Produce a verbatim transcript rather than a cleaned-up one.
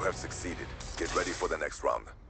have succeeded. Get ready for the next round.